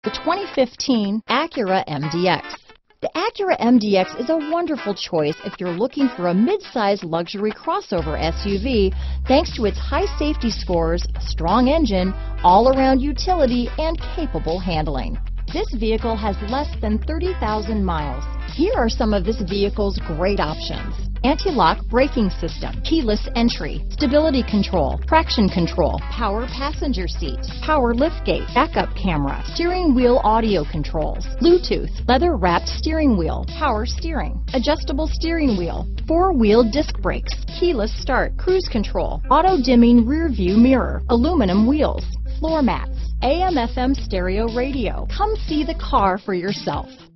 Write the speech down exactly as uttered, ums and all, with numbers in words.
The twenty fifteen Acura M D X. The Acura M D X is a wonderful choice if you're looking for a mid-size luxury crossover S U V thanks to its high safety scores, strong engine, all-around utility, and capable handling. This vehicle has less than thirty thousand miles. Here are some of this vehicle's great options: anti-lock braking system, keyless entry, stability control, traction control, power passenger seat, power liftgate, backup camera, steering wheel audio controls, Bluetooth, leather-wrapped steering wheel, power steering, adjustable steering wheel, four-wheel disc brakes, keyless start, cruise control, auto-dimming rear view mirror, aluminum wheels, floor mats, A M F M stereo radio. Come see the car for yourself.